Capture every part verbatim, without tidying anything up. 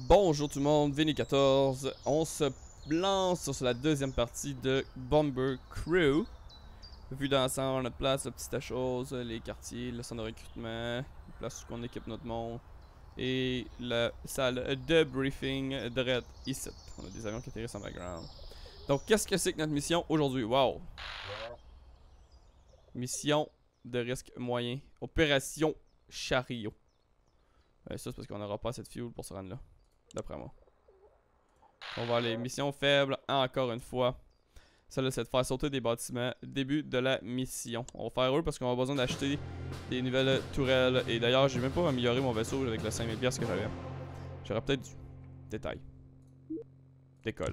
Bonjour tout le monde, Vinny quatorze. On se lance sur la deuxième partie de Bomber Crew. Vu d'ensemble, notre place, la petite chose, les quartiers, le centre de recrutement, la place où on équipe notre monde et la salle de briefing de ici. On a des avions qui atterrissent en background. Donc, qu'est-ce que c'est que notre mission aujourd'hui? Wow! Mission de risque moyen. Opération Chariot. Euh, ça, c'est parce qu'on n'aura pas assez de fuel pour se rendre là. D'après moi. On va aller mission faible encore une fois. Celle-là, c'est de faire sauter des bâtiments. Début de la mission. On va faire eux parce qu'on a besoin d'acheter des nouvelles tourelles. Et d'ailleurs, j'ai même pas amélioré mon vaisseau avec le cinq mille piastres que j'avais. J'aurais peut-être dû. Détail. Décolle.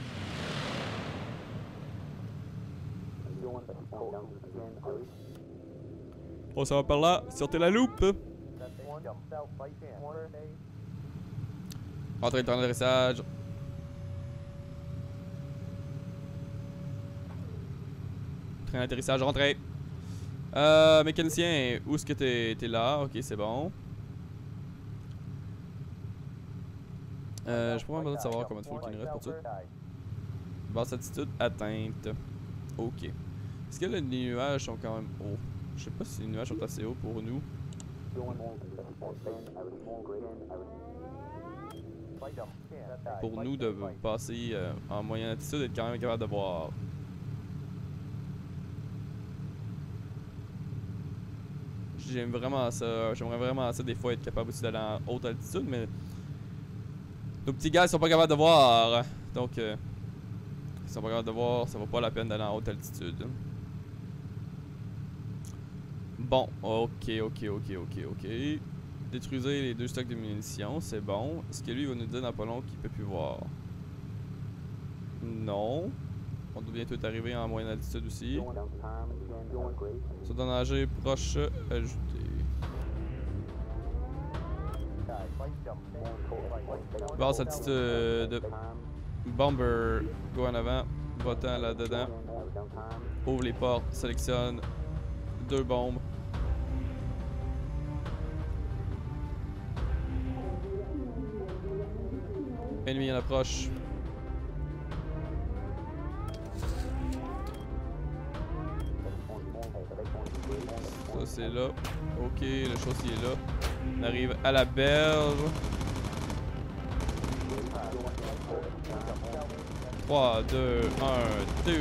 On s'en va par là. Sortez la loupe. Entrée de d'adressage. Train d'atterrissage, rentrée. Euh, mécanicien, où est-ce que t'es? T'es là? Ok, c'est bon. Euh, j'ai pas vraiment besoin de savoir combien de fois qu'il nous reste pour tout. Basse altitude atteinte. Ok. Est-ce que les nuages sont quand même hauts? Je sais pas si les nuages sont assez hauts pour nous. Pour nous de passer euh, en moyenne altitude et être quand même capable de voir. J'aime vraiment ça. J'aimerais vraiment ça des fois être capable aussi d'aller en haute altitude, mais nos petits gars ils sont pas capables de voir. Donc euh, ils sont pas capables de voir, ça vaut pas la peine d'aller en haute altitude. Bon, ok, ok, ok, ok, ok. Détruisez les deux stocks de munitions, c'est bon. Est-ce que lui il va nous dire dans pas long qu'il peut plus voir? Non. On doit bientôt être arrivé en moyenne altitude aussi. Sur un danger proche ajouté. Basse altitude. Bomber, go en avant. Va-t'en là-dedans. Ouvre les portes, sélectionne deux bombes. Ennemi en approche. Ça c'est là. Ok, le chaussée est là. On arrive à la berge. trois, deux, un, deux.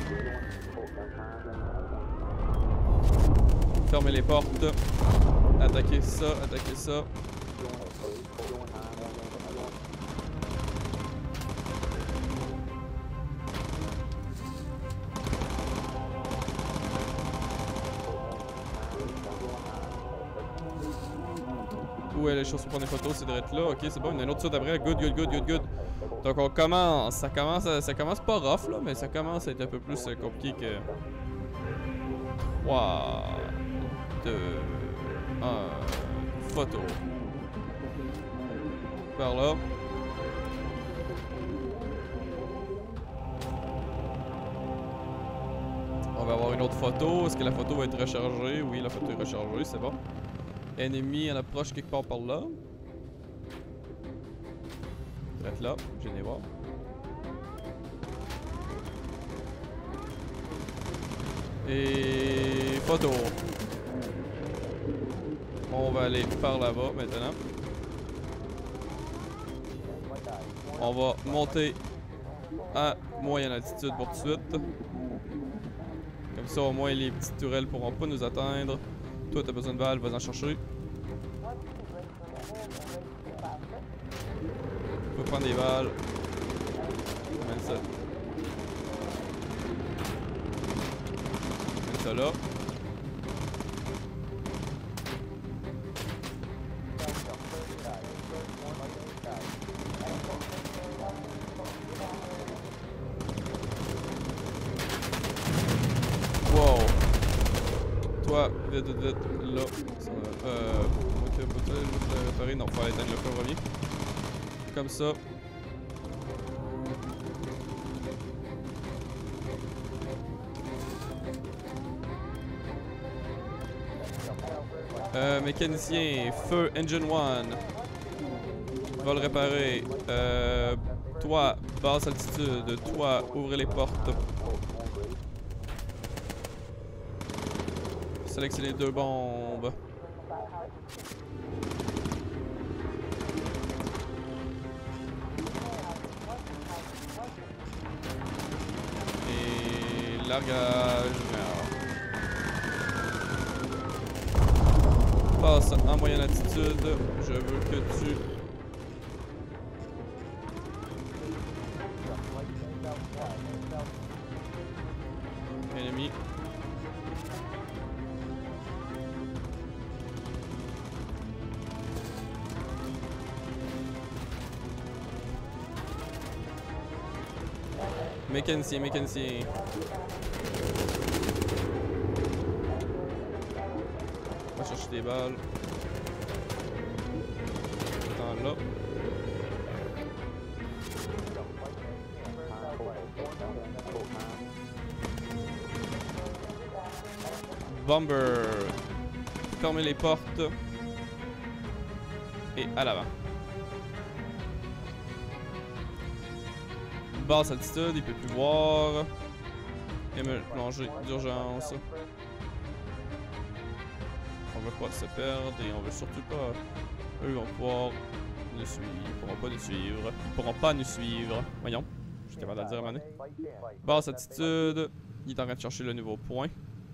Fermez les portes. Attaquez ça, attaquez ça. Où est les choses pour prendre des photos? C'est de être là. Ok, c'est bon. Il y en a une autre suite après. Good, good, good, good, good. Donc on commence. Ça commence, à, ça commence pas rough là, mais ça commence à être un peu plus euh, compliqué que. trois, deux, un. Photo. Par là. On va avoir une autre photo. Est-ce que la photo va être rechargée? Oui, la photo est rechargée, c'est bon. Ennemi en approche quelque part par là. Direct là, je viens de voir. Et photo. On va aller par là-bas maintenant. On va monter à moyenne altitude pour tout de suite. Comme ça, au moins, les petites tourelles pourront pas nous atteindre. Toi, t'as besoin de balles, vas en chercher. Tu peux prendre des balles. Mets ça. Mets ça là. Wow. Toi, vite, vite, vite, là. Euh. Ok, peut-être je vais réparer. Non, faut aller éteindre le feu, revient. Comme ça. Euh, mécanicien, feu, engine one. Va le réparer. Euh, toi, basse altitude. Toi, ouvrez les portes. Sélectionnez les deux bombes. Et largage. Passe en moyenne altitude. Je veux que tu... Ennemi. Mécanicien, mécanicien. On va chercher des balles. Attends là. Bomber. Fermez les portes. Et à l'avant. Basse altitude, il peut plus voir. Et me plonger d'urgence. On veut pas se perdre et on veut surtout pas. Eux vont pouvoir nous suivre. Ils pourront pas nous suivre. Ils pourront pas nous suivre. Voyons. Je suis capable de le dire à un moment donné. Basse altitude. Il est en train de chercher le nouveau point.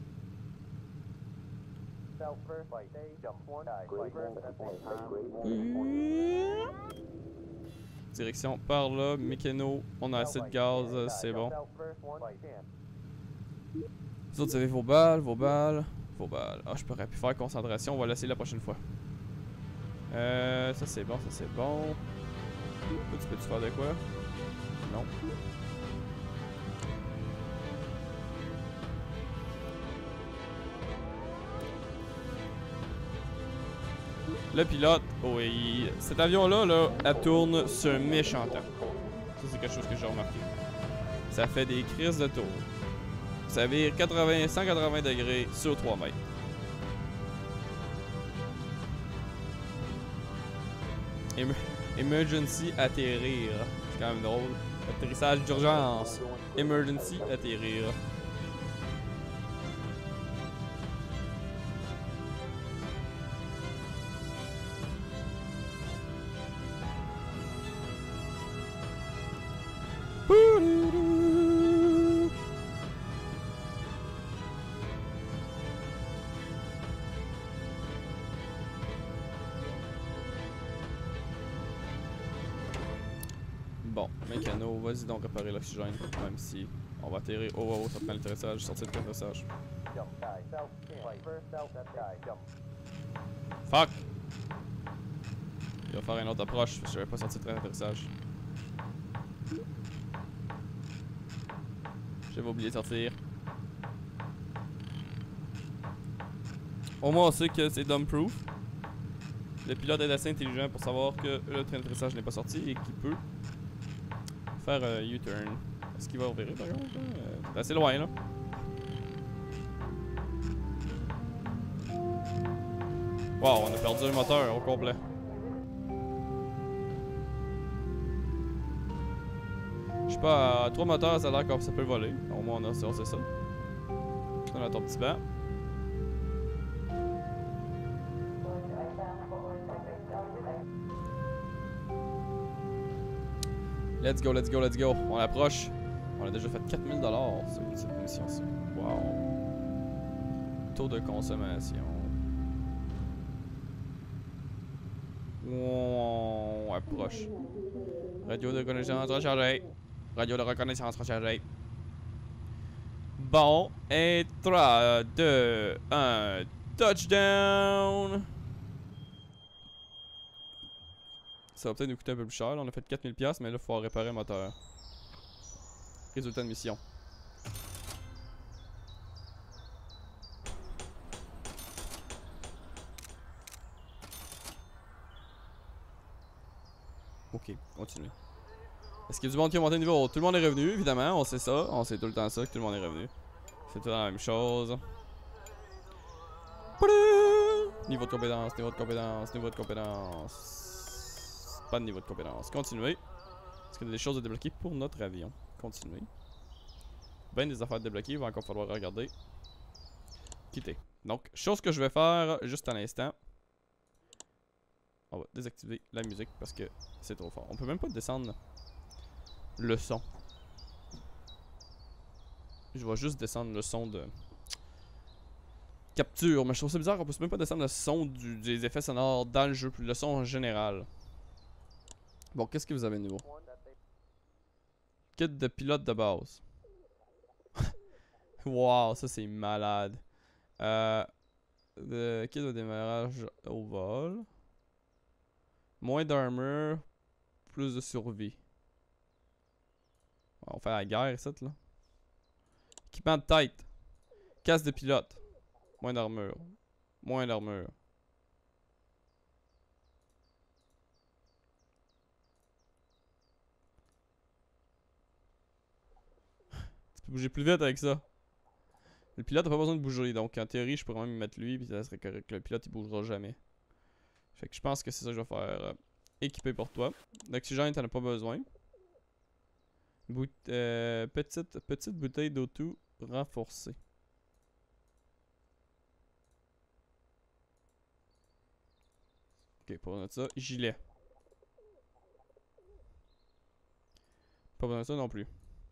Direction par là, mécano, on a assez de gaz, c'est bon. Vous autres, vous avez vos balles, vos balles, vos balles. Ah, je pourrais plus faire concentration, on va l'essayer la prochaine fois. Euh, ça c'est bon, ça c'est bon. Toi, tu peux-tu faire de quoi? Non. Le pilote, oui. Cet avion-là, là, elle tourne sur un méchant temps. Ça, c'est quelque chose que j'ai remarqué. Ça fait des crises de tour. Ça vire quatre-vingts, cent quatre-vingts degrés sur trois mètres. Em Emergency atterrir. C'est quand même drôle. Atterrissage d'urgence. Emergency atterrir. Bon, mécano, vas-y donc réparer l'oxygène, même si on va atterrir. Oh, oh, oh, ça prend l'atterrissage, sortir de l'atterrissage. Fuck! Il va faire une autre approche, parce que je n'avais pas sorti de l'atterrissage. J'avais oublié de sortir. Au moins on sait que c'est dumb-proof. Le pilote est assez intelligent pour savoir que le train d'atterrissage n'est pas sorti et qu'il peut faire un U-turn. Est-ce qu'il va ouvrir par contre? Euh, c'est assez loin là. Wow, on a perdu le moteur au complet. Je sais pas, à trois moteurs, ça a l'air comme ça peut voler. Au moins, on a ça, c'est ça. On a ton petit banc. Let's go, let's go, let's go. On approche. On a déjà fait quatre mille dollars cette mission-ci. Wow. Taux de consommation. On approche. Radio de reconnaissance rechargée. Radio de reconnaissance rechargée. Bon, et trois, deux, un, touchdown! Ça va peut-être nous coûter un peu plus cher. Là, on a fait quatre mille dollars, mais là, il faut réparer le moteur. Résultat de mission. Ok, continuez. Est-ce qu'il y a du monde qui a monté de niveau? Tout le monde est revenu, évidemment. On sait ça. On sait tout le temps ça, que tout le monde est revenu. C'est tout la même chose. Niveau de compétence, niveau de compétence, niveau de compétence. Pas de niveau de compétence. Continuer. Est-ce qu'il y a des choses à débloquer pour notre avion? Continuer. Ben des affaires débloquées, il va encore falloir regarder. Quitter. Donc, chose que je vais faire juste à l'instant. On va désactiver la musique parce que c'est trop fort. On peut même pas descendre le son. Je vais juste descendre le son de capture. Mais je trouve ça bizarre qu'on puisse même pas descendre le son du, des effets sonores dans le jeu. Le son en général. Bon, qu'est-ce que vous avez de nouveau? Kit de pilote de base. Wow, ça c'est malade. Euh, le kit de démarrage au vol. Moins d'armure. Plus de survie. On va faire la guerre ici, là. Équipement de tête. Casque de pilote. Moins d'armure. Moins d'armure. Tu peux bouger plus vite avec ça. Le pilote n'a pas besoin de bouger, donc en théorie, je pourrais même mettre lui, puis ça serait correct. Le pilote, il bougera jamais. Fait que je pense que c'est ça que je vais faire. Euh, équiper pour toi. L'oxygène, t'en as pas besoin. Bout euh, petite, petite bouteille d'O deux renforcée. Ok, pour notre ça. Gilet. Pas besoin de ça non plus.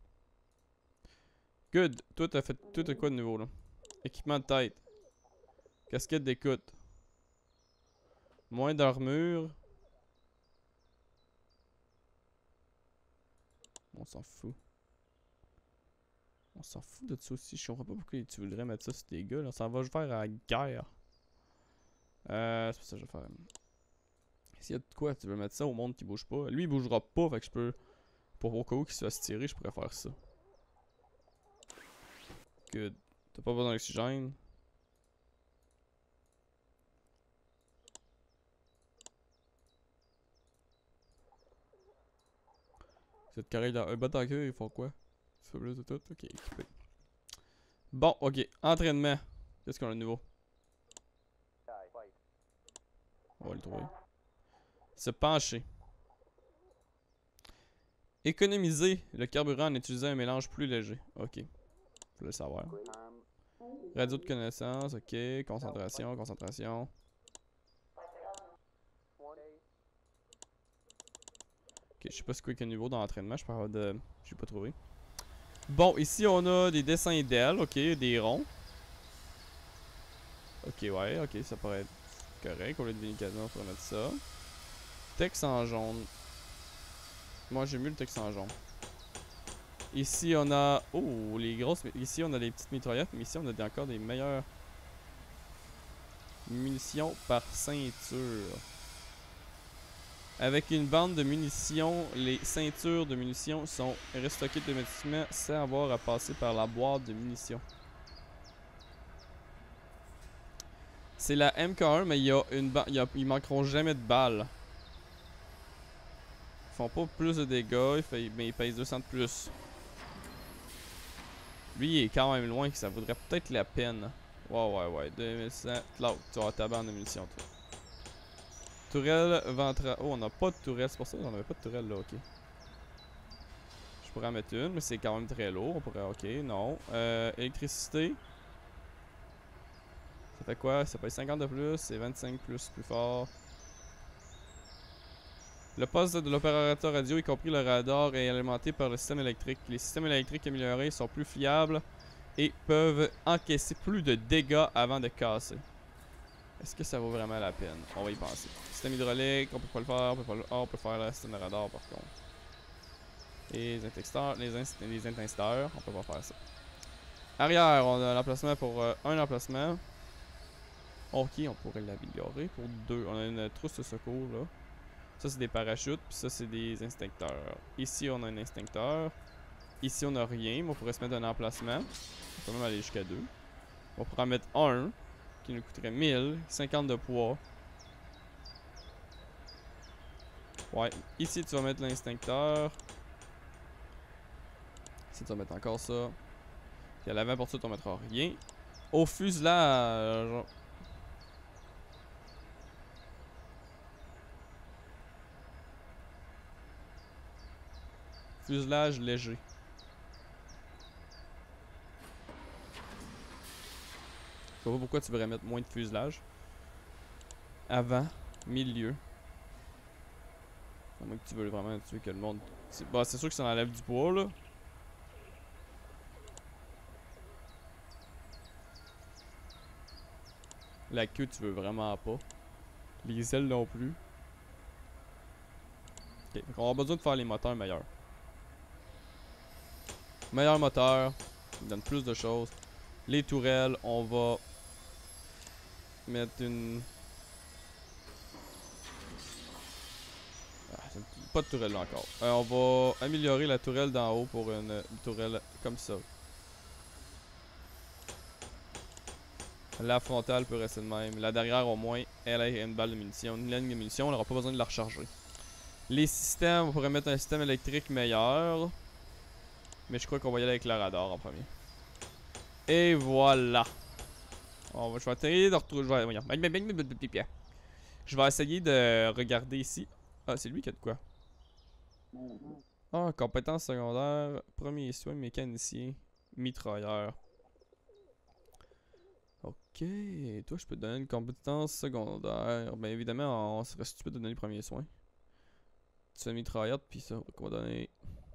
Good. Toi, t'as fait tout à quoi de nouveau là? Équipement de tête. Casquette d'écoute. Moins d'armure. On s'en fout. On s'en fout de ça aussi. Je comprends pas pourquoi tu voudrais mettre ça sur tes gars. Là. On s'en va faire à la guerre. Euh, c'est pour ça que je vais faire. S'il y a de quoi, tu veux mettre ça au monde qui bouge pas. Lui, il bougera pas. Fait que je peux. Pour au cas où qu'il se fasse tirer, je pourrais faire ça. Good. T'as pas besoin d'oxygène. Cette carré là. Un batailleur, ils font quoi? Ça plus de tout. Ok, équipé. Bon, ok. Entraînement. Qu'est-ce qu'on a de nouveau? On va le trouver. Se pencher. Économiser le carburant en utilisant un mélange plus léger. Ok. Je voulais savoir. Radio de connaissance. Ok. Concentration. Concentration. Ok, je sais pas ce qu'il y a niveau dans l'entraînement. Je peux avoir de. Je pas trouvé. Bon, ici on a des dessins d'ailes. Ok, des ronds. Ok, ouais, ok, ça pourrait être correct. Au lieu de vingt-quatre, on pourrait mettre ça. Texte en jaune. Moi j'ai mieux le texte en jaune. Ici on a. Oh, les grosses. Ici on a des petites mitraillettes, mais ici on a des, encore des meilleures munitions par ceinture. Avec une bande de munitions, les ceintures de munitions sont restockées automatiquement sans avoir à passer par la boîte de munitions. C'est la M K un, mais il y a une ba... il y a... ils manqueront jamais de balles. Ils font pas plus de dégâts, il fait... mais ils pèsent deux cents de plus. Lui, il est quand même loin, que ça vaudrait peut-être la peine. Ouais, ouais, ouais. deux mille cent. Cloud, tu vas ta bande de munitions, toi. Tourelle ventrale. Oh, on n'a pas de tourelle, c'est pour ça qu'on avait pas de tourelle là, ok. Je pourrais en mettre une, mais c'est quand même très lourd. On pourrait, ok, non. Euh, électricité. Ça fait quoi? Ça paye cinquante de plus, c'est vingt-cinq plus plus fort. Le poste de l'opérateur radio, y compris le radar, est alimenté par le système électrique. Les systèmes électriques améliorés sont plus fiables et peuvent encaisser plus de dégâts avant de casser. Est-ce que ça vaut vraiment la peine? On va y penser. Système hydraulique, on peut pas le faire. On peut, pas le... oh, on peut faire le système de radar par contre. Et les intesteurs, les, inst les intesteurs, on peut pas faire ça. Arrière, on a l'emplacement pour euh, un emplacement. Ok, on pourrait l'améliorer pour deux. On a une trousse de secours là. Ça c'est des parachutes, puis ça c'est des instincteurs. Ici on a un instincteur. Ici on a rien, mais on pourrait se mettre un emplacement. On peut même aller jusqu'à deux. On pourrait en mettre un, qui nous coûterait mille, cinquante de poids. Ouais, ici tu vas mettre l'instincteur. Ici tu vas mettre encore ça. Puis à l'avant pour ça tu vas mettre rien. Au fuselage. Fuselage léger. Je sais pas pourquoi tu voudrais mettre moins de fuselage. Avant, milieu. À moins que tu veux vraiment tuer que le monde. C'est bah, c'est sûr que ça enlève du poids là. La queue, tu veux vraiment pas. Les ailes non plus. Ok, donc on a besoin de faire les moteurs meilleurs. Meilleur moteur, il donne plus de choses. Les tourelles, on va mettre une. Ah, pas de tourelle là encore. Euh, on va améliorer la tourelle d'en haut pour une, une tourelle comme ça. La frontale peut rester de même. La derrière, au moins, elle a une balle de munitions. Une ligne de munitions, on n'aura pas besoin de la recharger. Les systèmes, on pourrait mettre un système électrique meilleur. Mais je crois qu'on va y aller avec le radar en premier. Et voilà. On va, je vais essayer de retrouver. Je vais, voyons. Je vais essayer de regarder ici. Ah, c'est lui qui a de quoi. Ah, compétences secondaires. Premier soin, mécanicien. Mitrailleur. Ok, toi je peux te donner une compétence secondaire. Bien évidemment, on serait stupide de donner le premier soin. Tu fais mitraillette, puis ça, on va donner.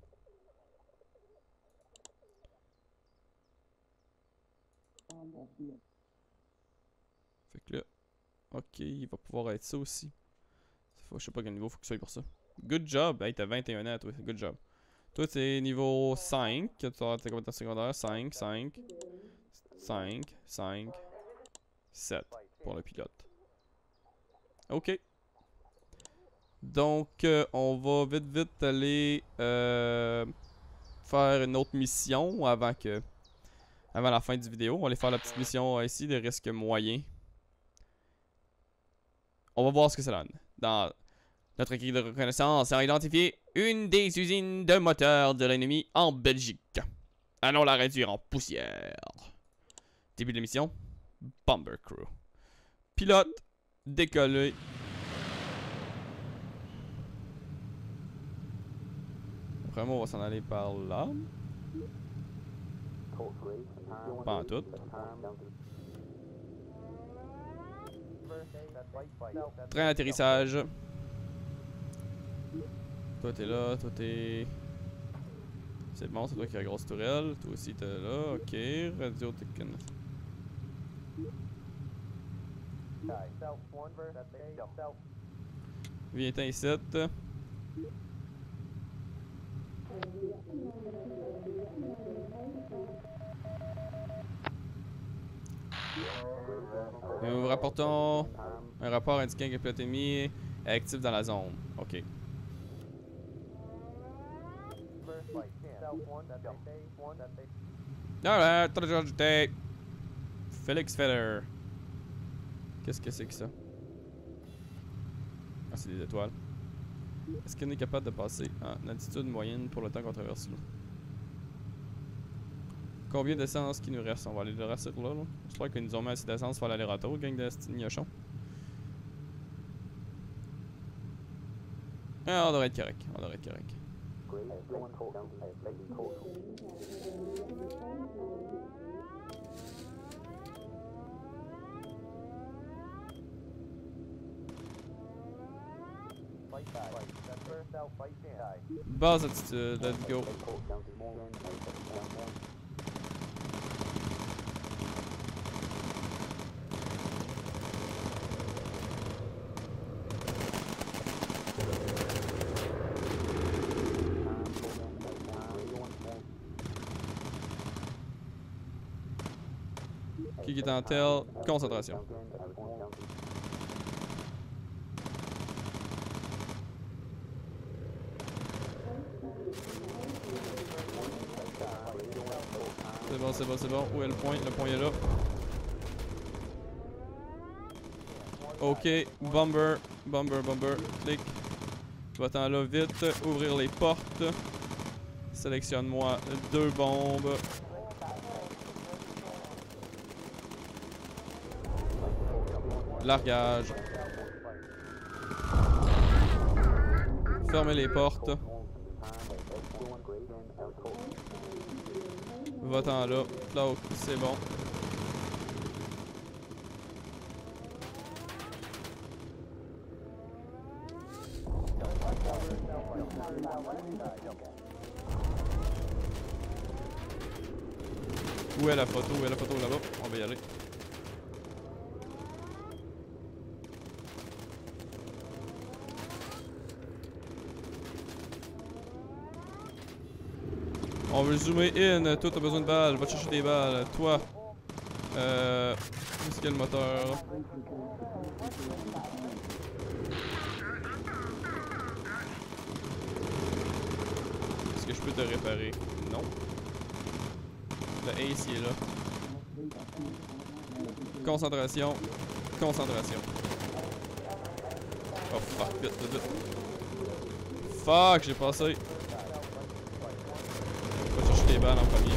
Fait que là, ok, il va pouvoir être ça aussi. Faut, je sais pas quel niveau faut que tu sois pour ça. Good job, hey, t'as vingt et un ans, toi, good job. Toi, t'es niveau cinq, tu as tes compétences secondaires, cinq, cinq, cinq, cinq. sept pour le pilote. Ok. Donc, euh, on va vite vite aller euh, faire une autre mission avant que avant la fin du vidéo. On va aller faire la petite mission euh, ici de risque moyen. On va voir ce que ça donne. Dans notre équipe de reconnaissance a identifié une des usines de moteurs de l'ennemi en Belgique. Allons la réduire en poussière. Début de la mission. Bomber Crew. Pilote, décoller. Vraiment, on va s'en aller par là. Pas en tout. Train d'atterrissage. Toi t'es là, toi t'es... C'est bon, c'est toi qui as la grosse tourelle. Toi aussi t'es là, ok. Radio technique. Viens-t'en ici. Nous rapportons un rapport indiquant que le pilote ennemi est actif dans la zone. Ok. Alright, t'as déjà ajouté. Félix Feller. Qu'est-ce que c'est que ça? Ah, c'est des étoiles. Est-ce qu'on est capable de passer en altitude moyenne pour le temps qu'on traverse l'eau? Combien d'essence qui nous reste? On va aller le rester là, là. J'espère qu'ils nous ont mis assez d'essence pour l'aller-retour, gang de gnochons. Ah, on devrait être correct. On devrait être correct. Base attitude, let's go. Qui est en tel? Concentration. C'est bon, c'est bon, c'est bon. Où est le point? Le point est là. Ok, bomber, bomber, bomber, clic. Va-t'en là vite, ouvrir les portes. Sélectionne-moi deux bombes. Largage. Fermez les portes. Va-t'en là. Là, c'est bon. Où est la photo? Où est la photo là-bas? On va y aller. On veut zoomer in. Toi, t'as besoin de balles. Va te chercher des balles. Toi. Euh. Où est-ce qu'il y a le moteur? Est-ce que je peux te réparer? Non. Le Ace, il est là. Concentration. Concentration. Oh fuck, vite, vite, vite. Fuck, j'ai passé. On va chercher des balles en premier.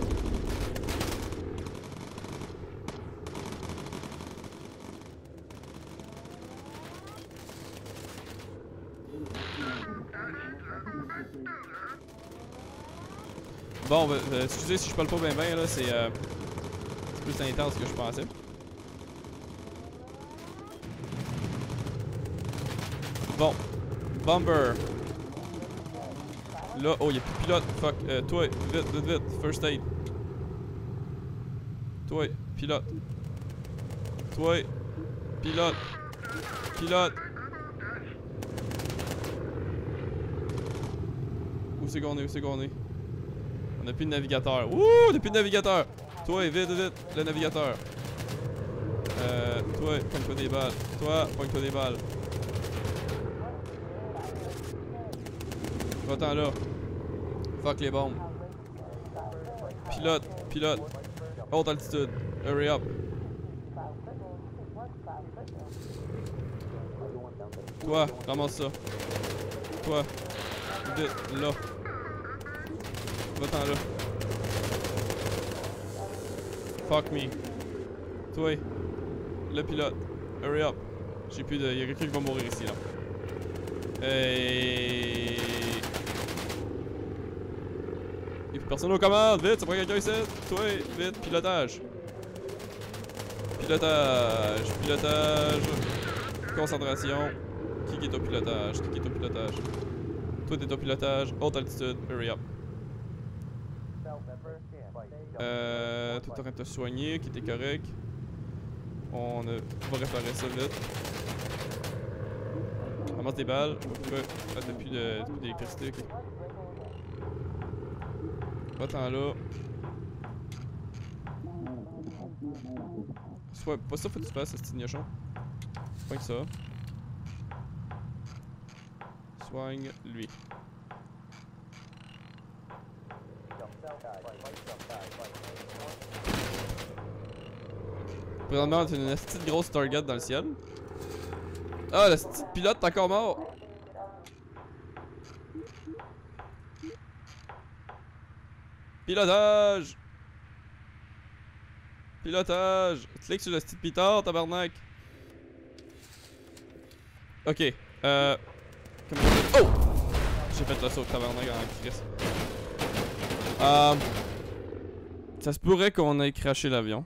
Bon, ben, euh, excusez si je parle pas bien bien là, c'est euh, plus intense que je pensais. Bon, Bomber. Là, oh, y'a plus de pilote. Fuck, euh, toi, vite, vite, vite, first aid. Toi, pilote. Toi, pilote. Pilote. Où c'est qu'on est, où c'est qu'on est? On a plus de navigateur. Ouh, on a plus de navigateur. Toi, vite, vite, le navigateur. Euh, toi, pogne-toi des balles. Toi, pogne-toi des balles. Va-t'en là. Fuck les bombes. Pilote, pilote. Haute altitude. Hurry up. Toi, ramasse ça. Toi. Vite, là. Va-t'en là. Fuck me. Toi. Le pilote. Hurry up. J'ai plus de... Y'a quelqu'un qui va mourir ici, là. Hey. Y'a plus personne aux commandes. Vite, ça prend quelqu'un ici. Toi, vite. Pilotage. Pilotage. Pilotage. Concentration. Qui est au pilotage? Qui est au pilotage? Toi, t'es au pilotage. Haute altitude. Hurry up. Euh, t'es en train de te soigner, qui était correct. On, a, on va réparer ça vite. Ramasse des balles. Ouais. Ah, t'as plus d'électricité. Okay. Va-t'en là. Soit pas ça, faut que tu fasses, ce petit gnochon. Pas que ça. Soigne lui. Présentement, on a une petite grosse target dans le ciel. Ah, le petit pilote est encore mort. Pilotage. Pilotage. Clique sur le petit pitard, tabarnak. Ok. Euh. Comment on fait? Oh! J'ai fait le saut, tabarnak, en crise. Euh. Ça se pourrait qu'on ait craché l'avion.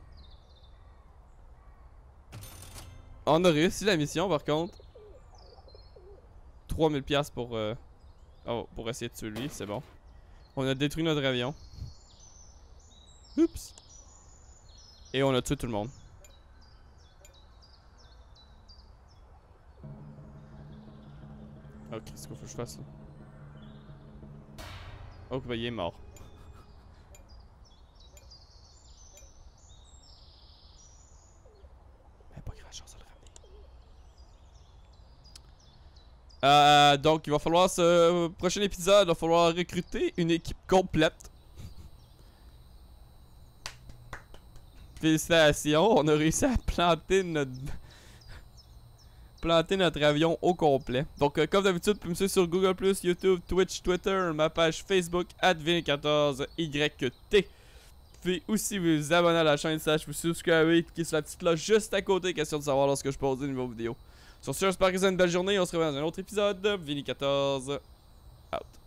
On a réussi la mission par contre. trois mille piastres pour, euh... oh, pour essayer de tuer lui, c'est bon. On a détruit notre avion. Oups. Et on a tué tout le monde. Ok, qu'est-ce qu'il faut que je fasse là? Oh, bah il est mort. Mais pas grand chose à le ramener. Euh, donc il va falloir ce prochain épisode, il va falloir recruter une équipe complète. Félicitations, on a réussi à planter notre planter notre avion au complet. Donc euh, comme d'habitude, vous pouvez me suivre sur Google plus, YouTube, Twitch, Twitter, ma page Facebook at Vinny quatorze Y T. Vous pouvez aussi vous abonner à la chaîne, slash vous subscriber, cliquez sur la petite cloche juste à côté, question de savoir lorsque je pose des nouvelles vidéos. Sur ce, j'espère que vous avez une belle journée, on se revoit dans un autre épisode. Vinny quatorze, out.